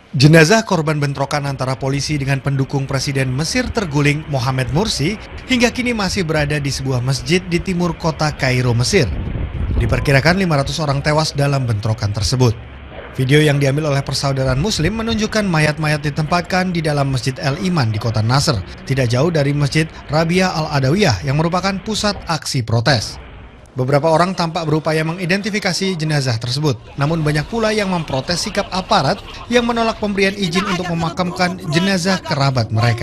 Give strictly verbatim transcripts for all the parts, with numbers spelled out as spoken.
Jenazah korban bentrokan antara polisi dengan pendukung Presiden Mesir terguling Mohamed Mursi hingga kini masih berada di sebuah masjid di timur kota Kairo, Mesir. Diperkirakan lima ratus orang tewas dalam bentrokan tersebut. Video yang diambil oleh persaudaraan Muslim menunjukkan mayat-mayat ditempatkan di dalam Masjid El Iman di kota Nasr, tidak jauh dari Masjid Rabia Al-Adawiyah yang merupakan pusat aksi protes. Beberapa orang tampak berupaya mengidentifikasi jenazah tersebut, namun banyak pula yang memprotes sikap aparat yang menolak pemberian izin untuk memakamkan jenazah kerabat mereka.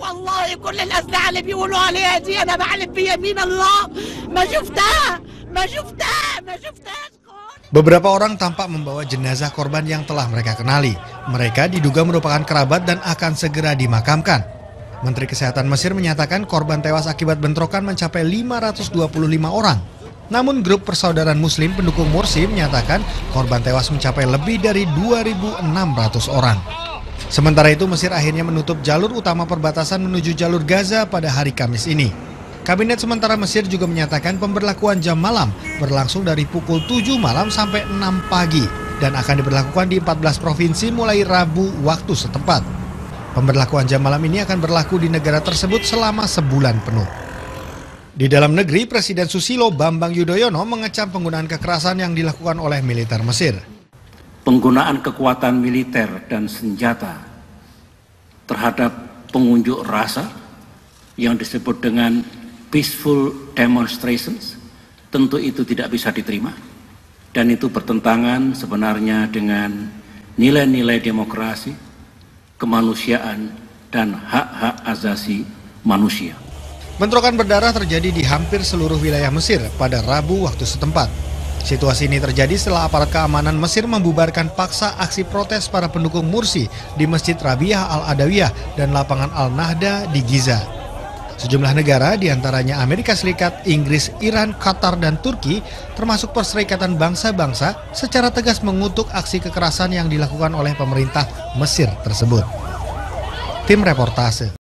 Beberapa orang tampak membawa jenazah korban yang telah mereka kenali. Mereka diduga merupakan kerabat dan akan segera dimakamkan. Menteri Kesehatan Mesir menyatakan korban tewas akibat bentrokan mencapai lima ratus dua puluh lima orang. Namun grup persaudaraan Muslim pendukung Mursi menyatakan korban tewas mencapai lebih dari dua ribu enam ratus orang. Sementara itu Mesir akhirnya menutup jalur utama perbatasan menuju jalur Gaza pada hari Kamis ini. Kabinet sementara Mesir juga menyatakan pemberlakuan jam malam berlangsung dari pukul tujuh malam sampai enam pagi dan akan diberlakukan di empat belas provinsi mulai Rabu waktu setempat. Pemberlakuan jam malam ini akan berlaku di negara tersebut selama sebulan penuh. Di dalam negeri, Presiden Susilo Bambang Yudhoyono mengecam penggunaan kekerasan yang dilakukan oleh militer Mesir. Penggunaan kekuatan militer dan senjata terhadap pengunjuk rasa yang disebut dengan peaceful demonstrations, tentu itu tidak bisa diterima. Dan itu bertentangan sebenarnya dengan nilai-nilai demokrasi, kemanusiaan, dan hak-hak asasi manusia. Bentrokan berdarah terjadi di hampir seluruh wilayah Mesir pada Rabu waktu setempat. Situasi ini terjadi setelah aparat keamanan Mesir membubarkan paksa aksi protes para pendukung Mursi di Masjid Rabia Al-Adawiyah dan lapangan Al-Nahda di Giza. Sejumlah negara, diantaranya Amerika Serikat, Inggris, Iran, Qatar, dan Turki, termasuk Perserikatan Bangsa-Bangsa, secara tegas mengutuk aksi kekerasan yang dilakukan oleh pemerintah Mesir tersebut. Tim Reportase.